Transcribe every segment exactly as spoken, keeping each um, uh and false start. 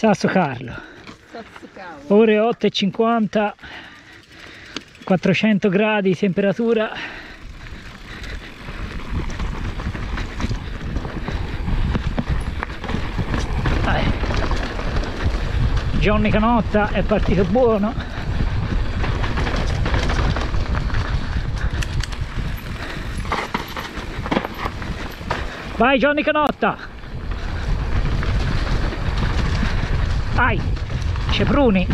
Sasso Carlo. Sasso Carlo. Ore otto e cinquanta, quattrocento gradi di temperatura. Dai. Johnny Canotta è partito buono. Vai Johnny Canotta. Vai, c'è pruni.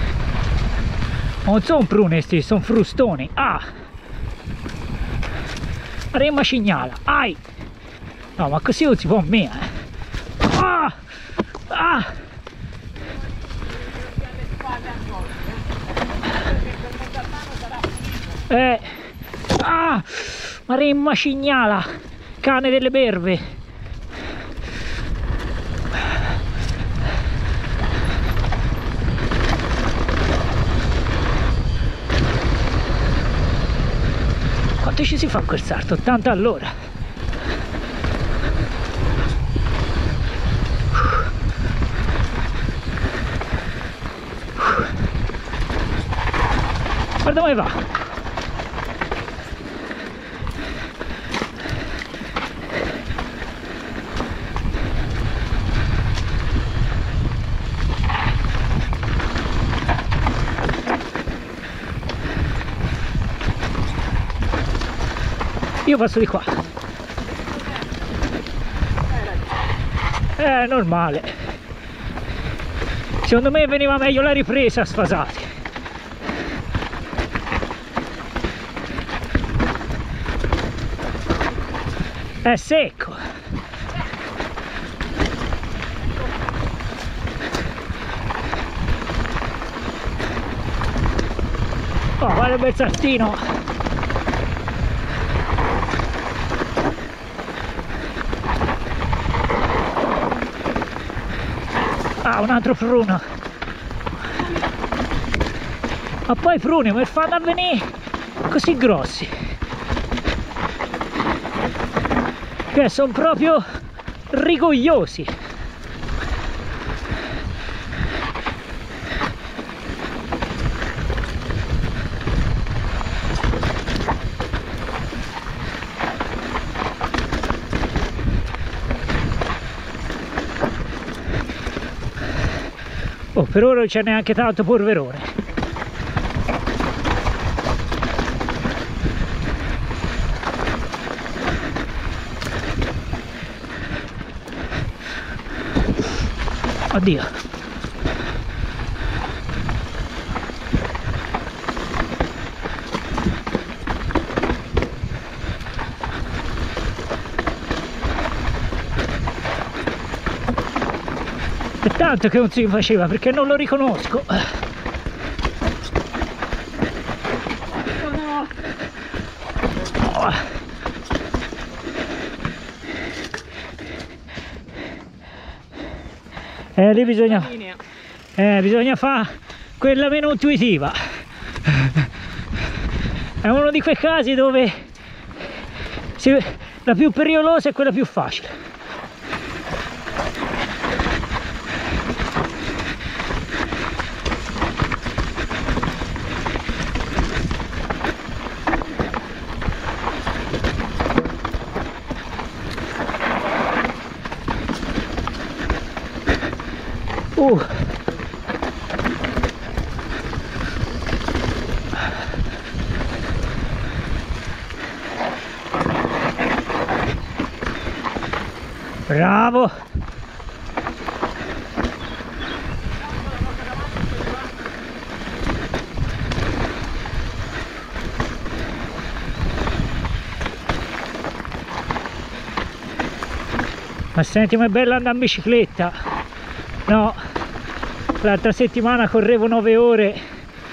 Non sono pruni sti, sono frustoni. Ah, Remma cignala. Ai. No, ma così non si può mia. Ah, ah. Eh, ah, ma Remma cignala, cane delle berve. Quanto ci si fa quel salto? ottanta all'ora. Guarda come va. Io passo di qua. È normale. Secondo me veniva meglio la ripresa sfasati. È secco. Oh, guarda il bel saltino. Ah, un altro pruno. Ma poi i pruni mi fanno a venire così grossi, che sono proprio rigogliosi. Oh, per ora non c'è neanche tanto polverone. Oddio. È tanto che non si faceva perché non lo riconosco. Oh. Eh, lì bisogna, eh, bisogna fare quella meno intuitiva. È uno di quei casi dove si, la più pericolosa è quella più facile. Uh. Bravo. Ma senti, ma è bello andare in bicicletta. No, l'altra settimana correvo nove ore,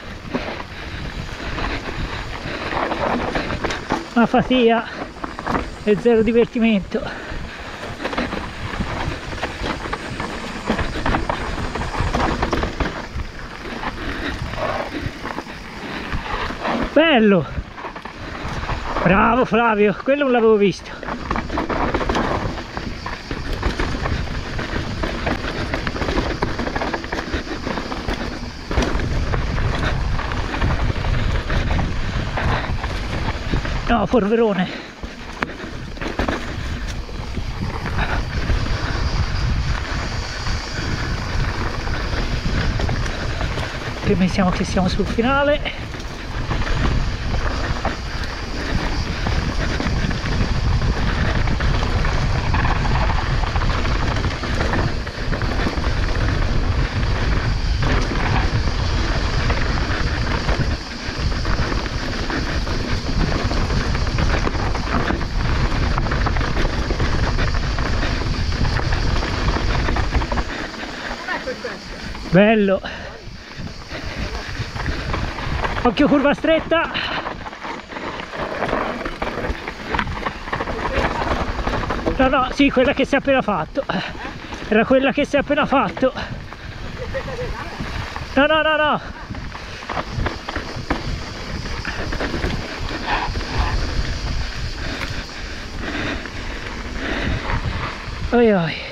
una fatica e zero divertimento. Bello, bravo Flavio, quello non l'avevo visto. No, Forverone. Pensiamo che siamo sul finale. Bello. Occhio curva stretta. No, no, sì, quella che si è appena fatto. Era quella che si è appena fatto. No, no, no, no. Oi, oi.